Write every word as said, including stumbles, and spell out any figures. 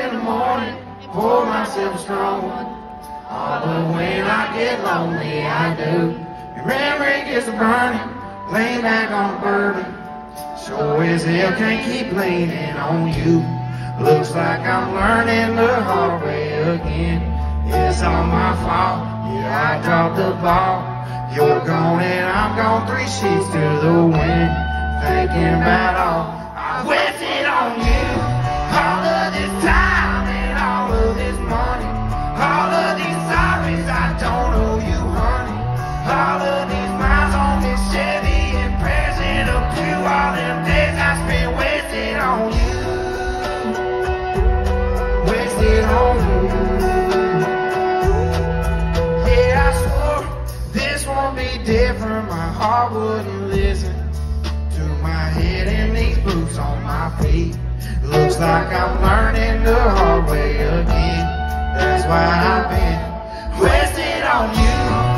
in the morning, pour myself a strong one. Oh, but when I get lonely, I do. Your memory gets a burning, laying back on a bourbon. Sure as hell can't keep leaning on you. Looks like I'm learning the hard way again. It's all my fault, yeah, I dropped the ball. You're gone and I'm gone, three sheets to the wind. Thinking about all I wasted on you. All of this time and all of this money. All of these sorries I don't owe you, honey. All of these miles on this Chevy and present up to all them days I spent wasted on you. Wasted on you. Yeah, I swore this won't be different. My heart wouldn't listen to my head in these boots on my feet. Looks like I'm learning the hard way again. That's why I've been wasted on you.